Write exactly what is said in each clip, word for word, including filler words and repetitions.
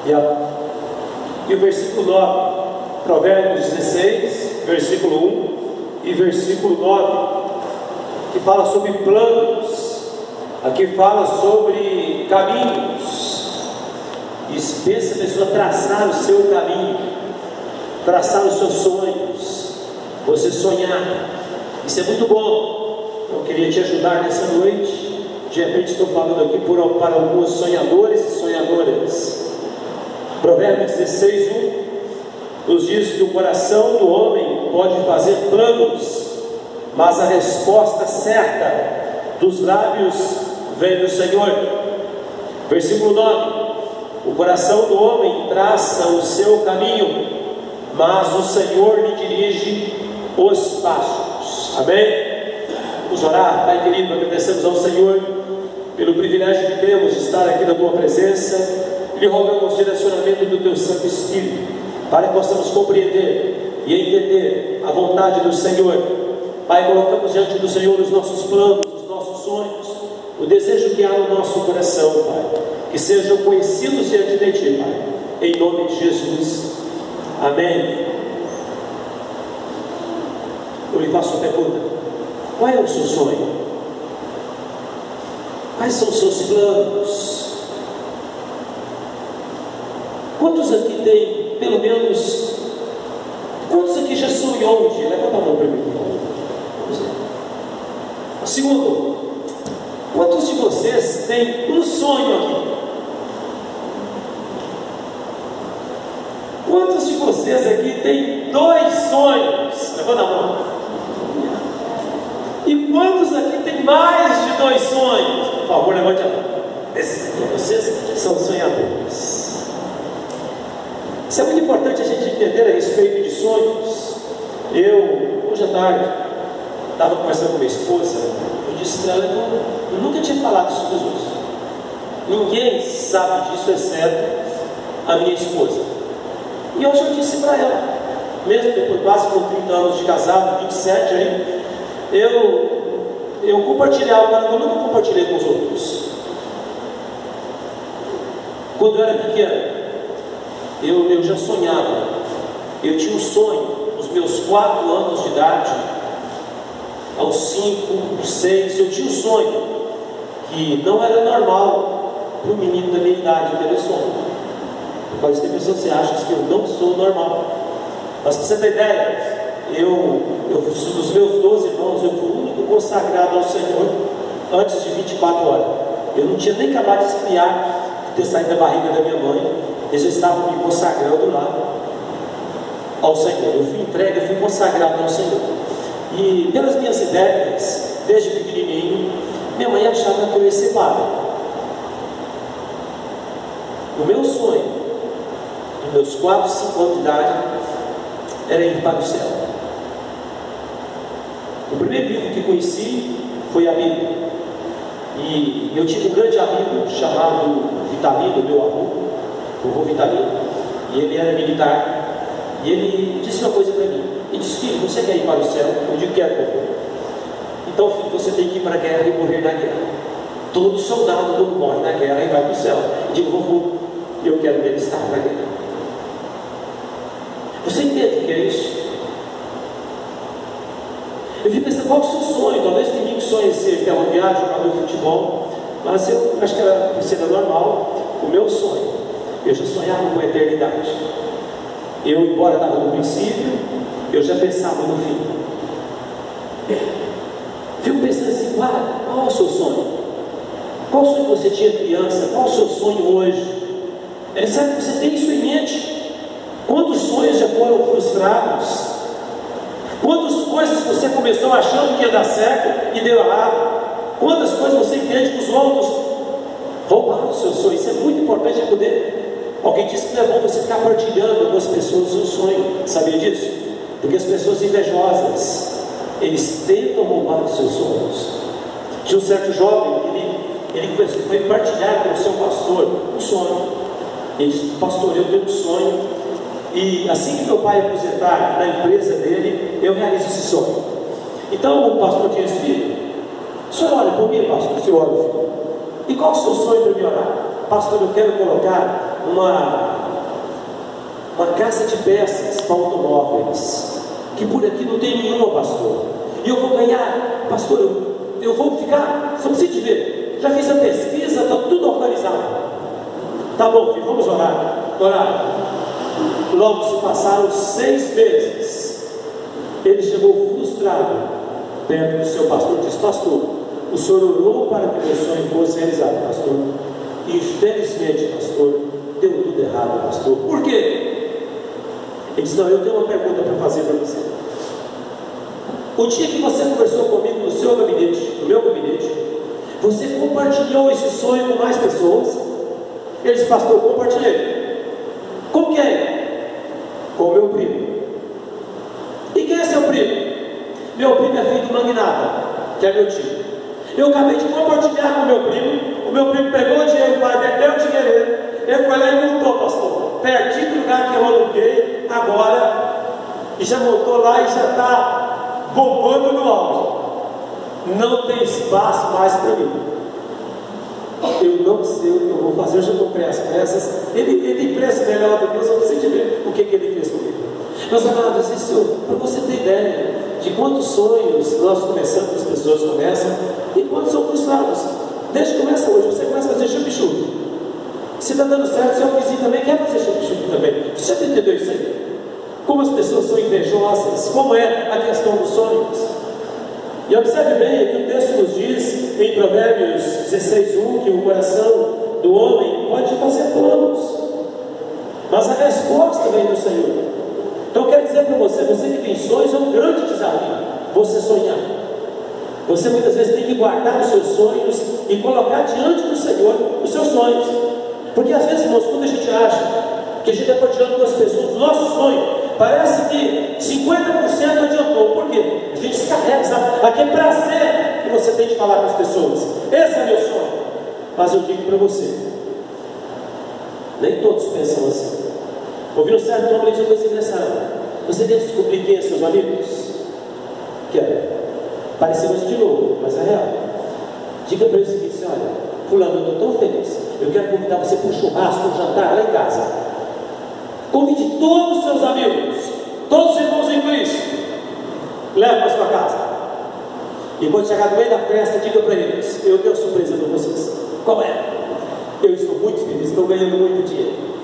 E, a, e o versículo nove, Provérbios dezesseis, versículo um e versículo nove, que fala sobre planos, aqui fala sobre caminhos. E pensa a pessoa traçar o seu caminho, traçar os seus sonhos, você sonhar. Isso é muito bom. Eu queria te ajudar nessa noite. De repente estou falando aqui por, para alguns sonhadores e sonhadoras. Provérbios dezesseis, um nos diz que o coração do homem pode fazer planos, mas a resposta certa dos lábios vem do Senhor. Versículo nove, o coração do homem traça o seu caminho, mas o Senhor lhe dirige os passos. Amém? Vamos orar. Pai querido, agradecemos ao Senhor pelo privilégio que temos de estar aqui na Tua presença. Lhe rogamos o direcionamento do Teu Santo Espírito, para que possamos compreender e entender a vontade do Senhor. Pai, colocamos diante do Senhor os nossos planos, os nossos sonhos, o desejo que há no nosso coração, Pai, que sejam conhecidos diante de Ti, Pai, em nome de Jesus. Amém. Eu lhe faço uma pergunta: qual é o seu sonho? Quais são os seus planos? Quantos aqui tem, pelo menos, quantos aqui já sonhou um dia? Levanta a mão para mim, por favor. Vamos ver. Segundo, quantos de vocês têm um sonho aqui? Quantos de vocês aqui têm dois sonhos? Levanta a mão. E quantos aqui têm mais de dois sonhos? Por favor, levante a mão. Esses aqui, vocês são sonhadores. Isso é muito importante a gente entender a respeito de sonhos. Eu, hoje à tarde, estava conversando com minha esposa. Eu disse para ela que eu, eu nunca tinha falado isso com os outros. Ninguém sabe disso exceto a minha esposa. E hoje eu disse para ela, mesmo depois quase com trinta anos de casado, vinte e sete aí, eu, eu compartilhei algo que eu nunca compartilhei com os outros. Quando eu era pequeno, eu, eu já sonhava. Eu tinha um sonho, nos meus quatro anos de idade, aos cinco, seis, eu tinha um sonho que não era normal para um menino da minha idade ter esse sonho. Por causa que pessoas que acham que eu não sou normal. Mas para você ter ideia, eu, eu dos meus doze irmãos, eu fui o único consagrado ao Senhor antes de vinte e quatro horas. Eu não tinha nem acabado de esfriar, de ter saído da barriga da minha mãe. Eles já estavam me consagrando lá ao Senhor. Eu fui entregue, eu fui consagrado ao Senhor. E pelas minhas ideias, desde pequenininho, minha mãe achava que eu ia ser padre. O meu sonho, nos meus quatro, cinco anos de idade, era ir para o céu. O primeiro livro que conheci foi a Bíblia. E eu tive um grande amigo chamado Vitalino, meu avô, o avô Vitalino, e ele era militar. E ele disse uma coisa para mim. Ele disse: filho, você quer ir para o céu? Eu digo: quero, avô. Então, filho, você tem que ir para a guerra e morrer na guerra. Todo soldado, quando morre na guerra, e vai para o céu. Eu digo: vovô, eu quero mesmo estar na guerra. Você entende o que é isso? Eu fico pensando, qual é o seu sonho? Talvez tem mim que sonha em ser ferroviário, jogador de futebol, mas eu acho que era cena normal. O meu sonho, eu já sonhava com a eternidade. Eu, embora estava no princípio, eu já pensava no fim. Fico pensando assim: para, qual é o seu sonho? Qual o sonho que você tinha criança? Qual o seu sonho hoje? É, sabe que você tem isso em mente? Quantos sonhos já foram frustrados? Quantas coisas você começou achando que ia dar certo e deu errado? Quantas coisas você entende que os outros roubaram o seu sonho? Isso é muito importante de poder. Alguém disse que não é bom você ficar partilhando com as pessoas o seu sonho. Sabia disso? Porque as pessoas invejosas, eles tentam roubar os seus sonhos. Tinha um certo jovem, ele, ele começou, foi partilhar com o seu pastor um sonho. Ele disse: pastor, eu tenho um sonho, e assim que meu pai aposentar na empresa dele, eu realizo esse sonho. Então o pastor disse: filho, o senhor olha por mim, pastor? O senhor olha. E qual é o seu sonho para me orar? Pastor, eu quero colocar uma, uma casa de peças para automóveis, que por aqui não tem nenhuma, pastor, e eu vou ganhar, pastor, eu, eu vou ficar, só precisa de ver, já fiz a pesquisa, está tudo organizado. Tá bom, filho, vamos orar, orar. Logo se passaram seis meses, ele chegou frustrado perto do seu pastor e disse: pastor, o senhor orou para que meu sonho fosse realizado, pastor, e infelizmente, pastor, deu tudo errado, pastor. Por quê? Ele disse: não, eu tenho uma pergunta para fazer para você. O dia que você conversou comigo no seu gabinete, no meu gabinete, você compartilhou esse sonho com mais pessoas? Ele disse: pastor, compartilhei. Com quem? Com o meu primo. E quem é seu primo? Meu primo é filho do magnata, que é meu tio. Eu acabei de compartilhar com o meu primo. O meu primo pegou o dinheiro, o pai dele deu o dinheiro dele. Ele foi lá e montou, pastor, pertinho do lugar que eu aluguei agora, e já montou lá e já está bombando no auge. Não tem espaço mais para mim. Eu não sei o que eu vou fazer. Eu já comprei as peças. Ele, ele tem preço melhor do que eu, só preciso ver o que, que ele fez comigo. Meus amados, isso para você ter ideia de quantos sonhos nós começamos, as pessoas começam, e quantos são frustrados. Desde que começa hoje, você começa a fazer chup-chup. Se está dando certo, seu vizinho também quer fazer chup-chup também. Você já entendeu isso aí? Como as pessoas são invejosas, como é a questão dos sonhos. E observe bem que o texto nos diz em Provérbios dezesseis, um, que o coração do homem pode fazer planos, mas a resposta vem do Senhor. Então eu quero dizer para você, você que tem sonhos, é um grande desafio você sonhar. Você muitas vezes tem que guardar os seus sonhos e colocar diante do Senhor os seus sonhos. Porque às vezes, irmãos, quando a gente acha que a gente está partilhando com as pessoas o nosso sonho, parece que cinquenta por cento adiantou. Por quê? A gente descarrega, sabe? Aquele prazer que você tem de falar com as pessoas. Esse é meu sonho. Mas eu digo para você, nem todos pensam assim. Ouviram certo nome de uma coisa engraçada. Você quer descobrir quem são seus amigos? Quer? Parece coisa de novo, mas é real. Diga para ele o seguinte: olha, fulano, eu estou tão feliz, eu quero convidar você para um churrasco, um jantar lá em casa. Convide todos os seus amigos, todos os irmãos em Cristo, leve para a sua casa. E quando chegar no meio da festa, diga para eles: eu tenho surpresa para vocês. Qual é? Eu estou muito feliz, estou ganhando muito dinheiro.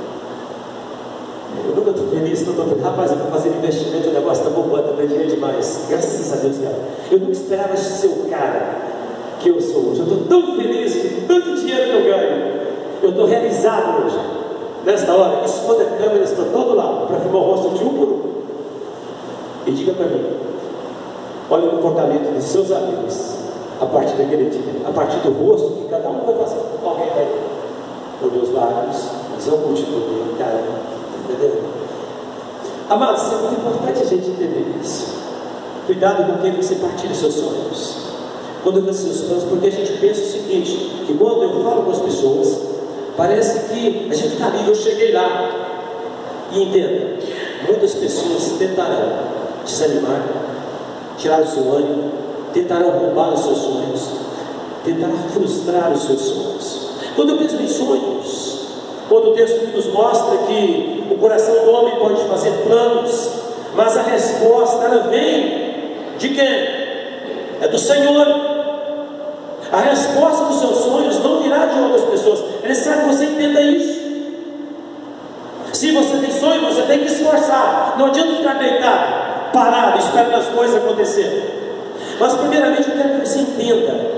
Eu nunca estou feliz, não estou feliz. Rapaz, eu estou fazendo investimento, o negócio está bombando, está dinheiro demais. Graças a Deus, cara. Eu nunca esperava ser o cara que eu sou hoje. Eu estou tão feliz com tanto dinheiro que eu ganho. Eu estou realizado hoje. Nesta hora, esconda a câmera, está todo lado, para filmar o rosto de um por um. E diga para mim: olha o comportamento dos seus amigos a partir daquele dia, a partir do rosto que cada um vai fazer. Alguém vai por meus lábios, mas eu continuo, cara. Entendeu? Amados, é muito importante a gente entender isso. Cuidado com quem você partilha os seus sonhos. Quando eu faço seus sonhos, porque a gente pensa o seguinte: que quando eu falo com as pessoas, parece que a gente está ali, eu cheguei lá. E entenda, muitas pessoas tentarão desanimar, tirar o seu ânimo, tentarão roubar os seus sonhos, tentarão frustrar os seus sonhos. Quando eu penso em sonhos, quando o texto nos mostra que o coração do homem pode fazer planos, mas a resposta ela vem de quem? É do Senhor. A resposta dos seus sonhos não virá de outras pessoas. É necessário que você entenda isso. Se você tem sonho, você tem que esforçar. Não adianta ficar deitado, parado, esperando as coisas acontecerem. Mas primeiramente eu quero que você entenda: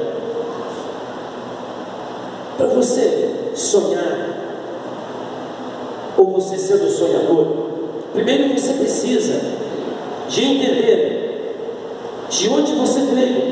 para você sonhar, ou você sendo sonhador, primeiro você precisa de entender de onde você veio,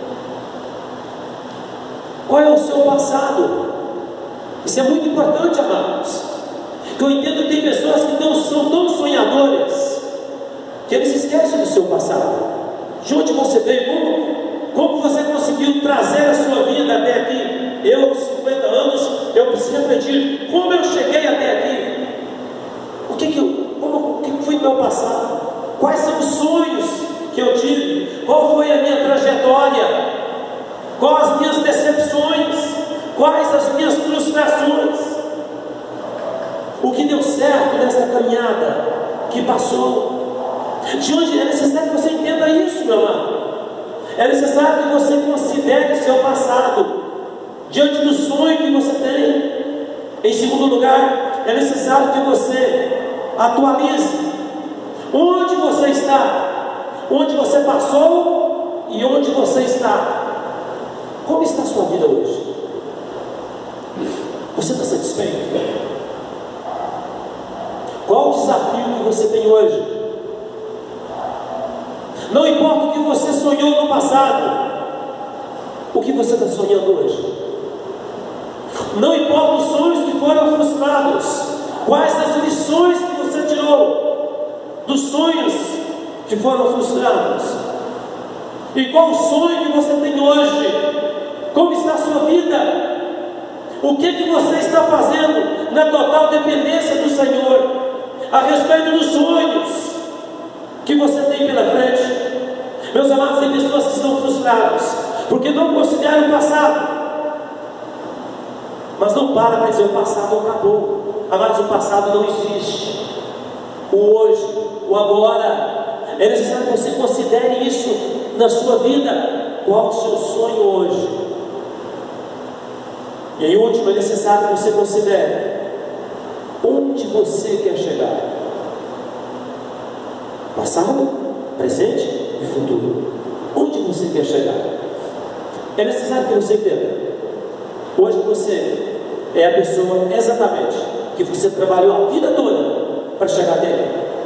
qual é o seu passado. Isso é muito importante, amados. Que eu entendo que tem pessoas que não são tão sonhadoras que eles esquecem do seu passado, de onde você veio, como, como você conseguiu trazer a sua vida até aqui. Eu, aos cinquenta anos, eu preciso refletir como eu cheguei até aqui. O que que eu, como, o que foi o meu passado? Quais são os sonhos que eu tive? Qual foi a minha trajetória? Quais as minhas decepções? Quais as minhas frustrações? o que deu certo nessa caminhada que passou. De onde é necessário que você entenda isso, meu amado. É necessário que você considere seu passado diante do sonho que você tem. Em segundo lugar, é necessário que você atualize onde você está, onde você passou e onde você está. Como está a sua vida hoje? Você está satisfeito? Qual o desafio que você tem hoje? Não importa o que você sonhou no passado, o que você está sonhando hoje? Não importa os sonhos que foram frustrados, quais as lições que você tirou dos sonhos que foram frustrados, e qual o sonho que você tem hoje? Como está a sua vida? O que, que você está fazendo na total dependência do Senhor a respeito dos sonhos que você tem pela frente? Meus amados, tem pessoas que estão frustradas porque não consideram o passado, mas não para para dizer o passado acabou. Amados, o passado não existe. O hoje, o agora, é necessário que você considere isso na sua vida. Qual o seu sonho hoje? E em último, é necessário que você considere onde você quer chegar. Passado, presente e futuro. Onde você quer chegar? É necessário que você entenda. Hoje você é a pessoa exatamente que você trabalhou a vida toda para chegar nele.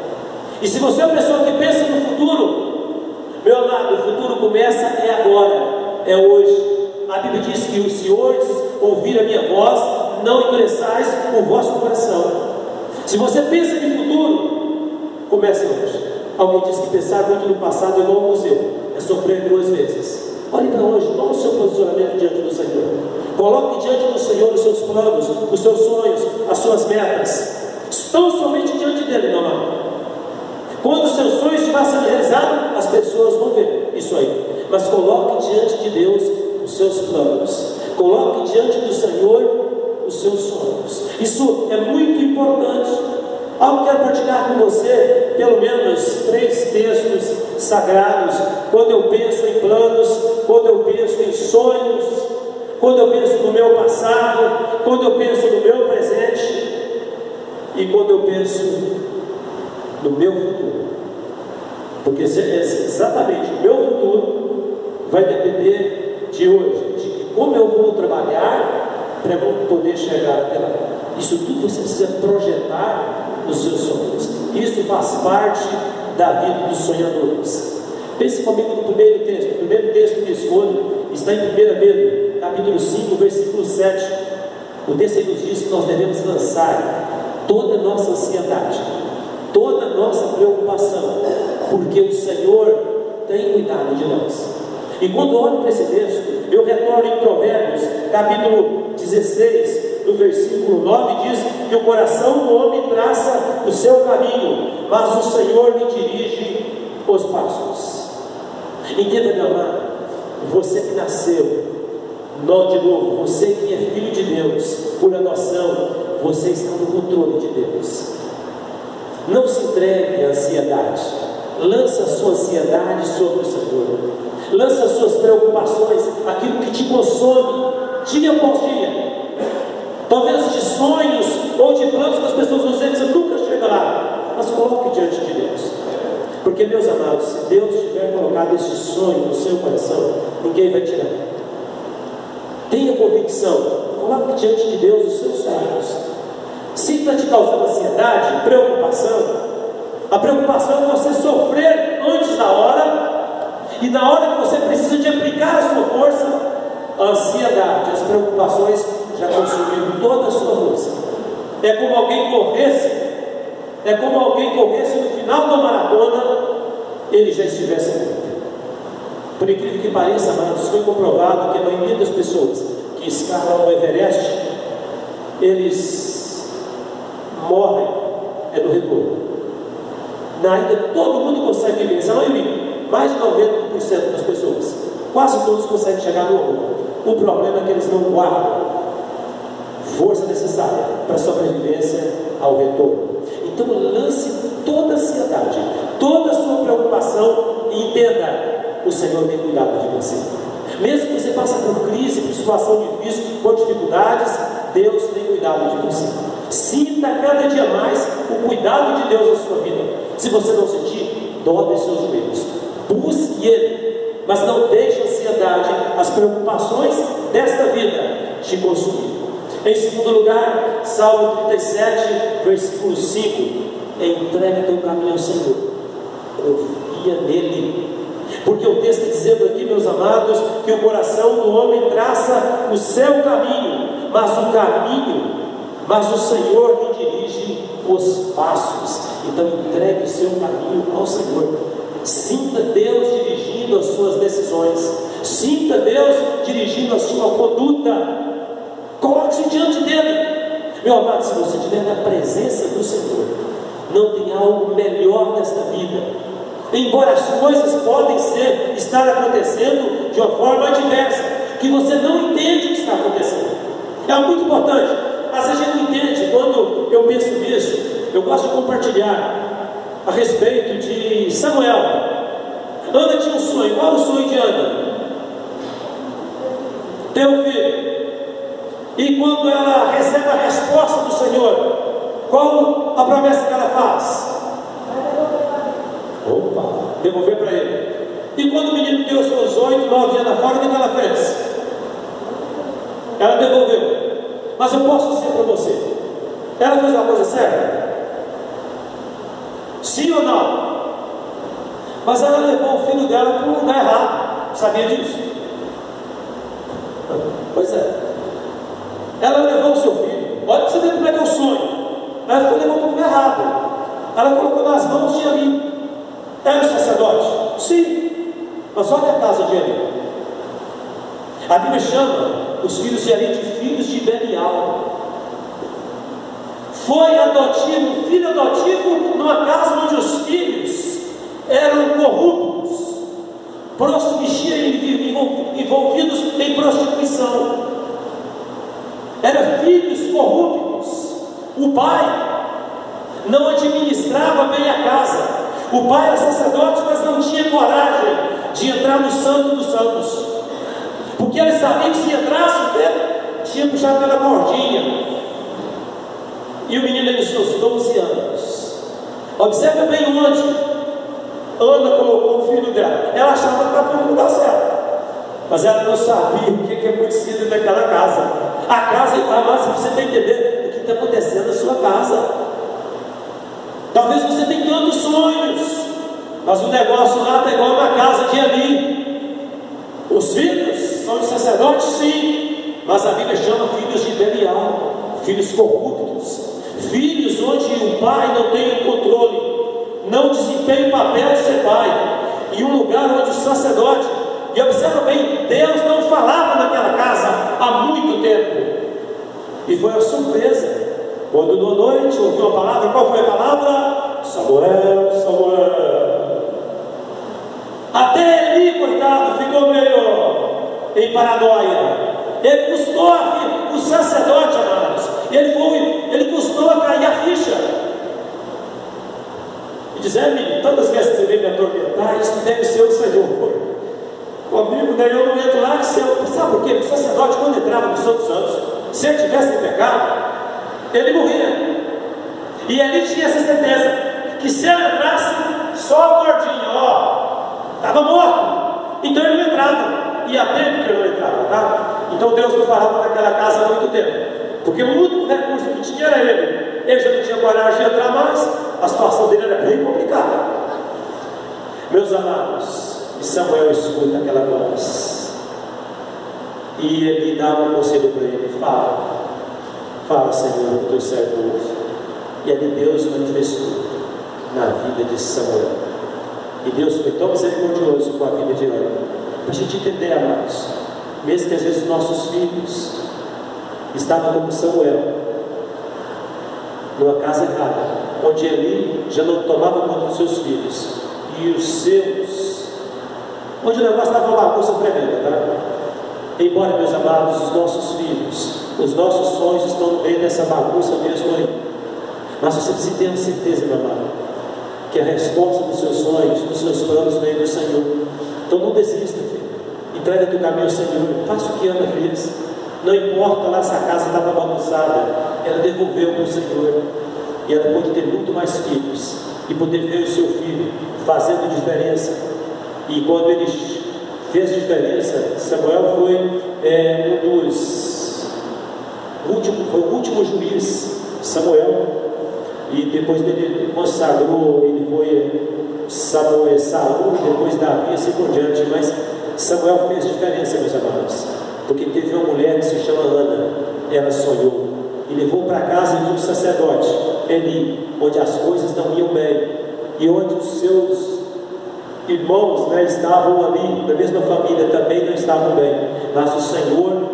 E se você é a pessoa que pensa no futuro, meu amado, o futuro começa é agora, é hoje. A Bíblia diz que os senhores ouvirem a minha voz, não endureçais o vosso coração. Se você pensa em futuro, comece hoje. Alguém diz que pensar muito no passado é igual ao museu, é sofrer duas vezes. Olhe para hoje, qual o seu posicionamento diante do Senhor? Coloque diante do Senhor os seus planos, os seus sonhos, as suas metas. Estão somente diante dele, meu amado. Quando os seus sonhos estiverem sendo realizados, as pessoas vão ver isso aí. Mas coloque diante de Deus os seus planos. Coloque diante do Senhor os seus sonhos. Isso é muito importante. Algo que eu quero partilhar com você, pelo menos três textos sagrados. Quando eu penso em planos, quando eu penso em sonhos, quando eu penso no meu passado, quando eu penso no meu presente e quando eu penso no meu futuro. Porque exatamente o meu futuro vai depender de hoje, de como eu vou trabalhar para poder chegar até lá. Isso tudo você precisa projetar nos seus sonhos. Isso faz parte da vida dos sonhadores. Pense comigo no primeiro texto. O primeiro texto que escolho está em primeira Pedro, capítulo cinco, versículo sete. O texto aí nos diz que nós devemos lançar toda a nossa ansiedade, toda a nossa preocupação, porque o Senhor tem cuidado de nós. E quando olho para esse texto, eu retorno em Provérbios, capítulo dezesseis, no versículo nove, diz que o coração do homem traça o seu caminho, mas o Senhor lhe dirige os passos. Entenda, meu amado, você que nasceu não de novo, você que é filho de Deus por adoção, você está no controle de Deus. Não se entregue à ansiedade. Lança a sua ansiedade sobre o Senhor. Lança as suas preocupações, aquilo que te consome dia após dia. Talvez de sonhos ou de planos que as pessoas vão dizer que você nunca chega lá, mas coloque diante de Deus. Porque, meus amados, se Deus tiver colocado esse sonho no seu coração, ninguém vai tirar. Tenha convicção, coloque diante de Deus os seus sonhos. Se está te causando ansiedade, preocupação, a preocupação é você sofrer antes da hora, e na hora que você precisa de aplicar a sua força, a ansiedade, as preocupações já consumiram toda a sua força. É como alguém corresse, é como alguém corresse no final da maratona, ele já estivesse morto. Por incrível que pareça, amados, foi comprovado que a maioria das pessoas que escalam o Everest, eles morrem é no retorno. Na ida todo mundo consegue ver, essa maioria, mais de noventa por cento das pessoas, quase todos conseguem chegar no ombro. O problema é que eles não guardam força necessária necessária para a sobrevivência ao retorno. Então lance toda a ansiedade, toda a sua preocupação e entenda: o Senhor tem cuidado de você. Mesmo que você passe por crise, por situação difícil, por dificuldades, Deus tem cuidado de você. Sinta cada dia mais o cuidado de Deus na sua vida. Se você não sentir, dobre os seus joelhos, busque Ele, mas não deixe a ansiedade, as preocupações desta vida te consumir. Em segundo lugar, Salmo trinta e sete, versículo cinco: entrega teu caminho ao Senhor, confia nele. Porque o texto está dizendo aqui, meus amados, que o coração do homem traça o seu caminho, mas o caminho, mas o Senhor lhe dirige os passos. Então entregue o seu caminho ao Senhor. Sinta Deus dirigindo as suas decisões, sinta Deus dirigindo a sua conduta. Coloque-se diante dele. Meu amado, se você estiver na presença do Senhor, não tem algo melhor nesta vida. Embora as coisas podem ser, estar acontecendo de uma forma adversa, que você não entende o que está acontecendo. É muito importante. Às vezes a gente entende. Quando eu penso nisso, eu gosto de compartilhar a respeito de Samuel. Ana tinha um sonho. Qual é o sonho de Ana? Ter um filho. E quando ela recebe a resposta do Senhor, qual a promessa que ela faz? Opa, devolver para ele. E quando o menino deu seus oito, nove anos fora, o que ela fez? Ela devolveu. Mas eu posso dizer para você, ela fez a coisa certa? Sim ou não? Mas ela levou o filho dela para um lugar errado. Sabia disso? Pois é. Ela levou o seu filho. Olha para você ver como é que é o sonho. Ela foi levou para um lugar errado. Ela colocou nas mãos de Eli. Era o sacerdote? Sim. Mas olha a casa de Eli. A Bíblia chama os filhos de Eli de filhos de Belial. Foi adotivo, filho adotivo, numa casa onde os filhos eram corruptos, envolvidos em prostituição. Eram filhos corruptos. O pai não administrava bem a casa. O pai era sacerdote, mas não tinha coragem de entrar no Santo dos Santos, porque ele sabia que se entrasse, tinha puxado pela cordinha. E o menino tem seus doze anos. Observe bem onde Ana colocou o filho dela. Ela achava que estava no lugar certo, mas ela não sabia o que é conhecido naquela casa. A casa, mas você tem que entender o que está acontecendo na sua casa. Talvez você tenha tantos sonhos, mas o negócio lá está igual na casa de Eli. Os filhos são de sacerdotes, sim, mas a Bíblia chama filhos de Belial, filhos corruptos, filhos onde o pai não tem o controle, não desempenha o papel de ser pai, e um lugar onde o sacerdote, e observa bem, Deus não falava naquela casa há muito tempo, e foi uma surpresa. Quando numa noite ouviu a palavra, qual foi a palavra? Samuel, Samuel. Até Eli, coitado, ficou meio em paranoia. Ele custou a ficha, o sacerdote, amados. Ele, foi, ele custou a cair a ficha. E dizer, menino, tantas vezes você veio me atormentar, isso deve ser o Senhor. Comigo, daí eu não entro lá, que se eu, sabe por quê? O sacerdote, quando entrava no Santo dos Santos, se ele tivesse pecado, ele morria. E ele tinha essa certeza que se ele entrasse, só a cordinha, ó, estava morto. Então ele não entrava. E há tempo que ele não entrava, tá? Então Deus não falava naquela casa há muito tempo, porque o único recurso que tinha era ele. Ele já não tinha coragem de entrar mais. A situação dele era bem complicada. Meus amados, e Samuel escuta aquela voz, e ele dava um conselho para ele: fala. Fala, Senhor, que teu servo ouve. E ali Deus manifestou na vida de Samuel. E Deus foi tão misericordioso com a vida de Ana. Para a gente entender, amados, mesmo que às vezes nossos filhos estavam como Samuel, numa casa errada, onde Eli já não tomava conta dos seus filhos, e os seus, onde o negócio estava uma bagunça tremenda, tá? Embora, meus amados, os nossos filhos os nossos sonhos estão no meio dessa bagunça mesmo aí. Mas você precisa ter a certeza, meu amado, que a resposta dos seus sonhos, dos seus planos vem do Senhor. Então não desista, filho. Entrega teu caminho ao Senhor. Faça o que Ana fez. Não importa lá se a casa estava bagunçada, ela devolveu para o Senhor. E ela pôde ter muito mais filhos e poder ver o seu filho fazendo diferença. E quando ele fez diferença, Samuel foi é, um dos últimos, foi o último juiz, Samuel. E depois dele consagrou, ele foi Samuel, Saul, depois Davi, assim por diante. Mas Samuel fez diferença, meus amados, porque teve uma mulher que se chama Ana. Ela sonhou e levou para casa de um sacerdote, Eli, onde as coisas não iam bem e onde os seus irmãos, né, estavam ali, da mesma família, também não estavam bem, mas o Senhor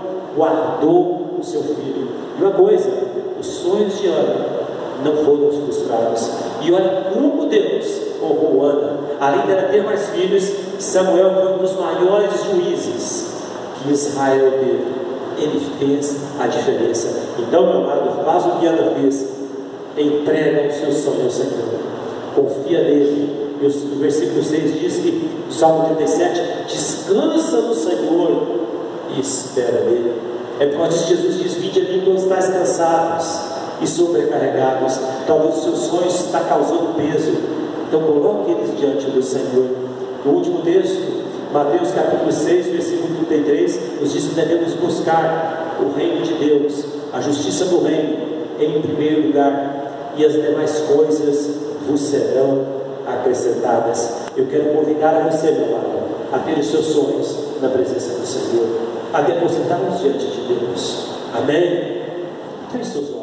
guardou o seu filho. E uma coisa, os sonhos de Ana não foram frustrados. E olha como Deus honrou Ana. Além dela ter mais filhos, Samuel foi um dos maiores juízes que Israel teve. Ele fez a diferença. Então, meu amado, faz o que Ana fez. Entrega o seu sonho ao Senhor. Confia nele. E o versículo seis diz que, no Salmo trinta e sete, descansa no Senhor e espera nele. É por causa disso que Jesus diz: vinde a mim todos estáis cansados e sobrecarregados. Talvez os seus sonhos estão causando peso. Então coloque eles diante do Senhor. No último texto, Mateus capítulo seis, versículo trinta e três, nos diz que devemos buscar o reino de Deus, a justiça do reino em primeiro lugar, e as demais coisas vos serão acrescentadas. Eu quero convidar a você, meu amado, a ter os seus sonhos na presença do Senhor, a depositá-los diante de Deus. Amém? Feche seus olhos.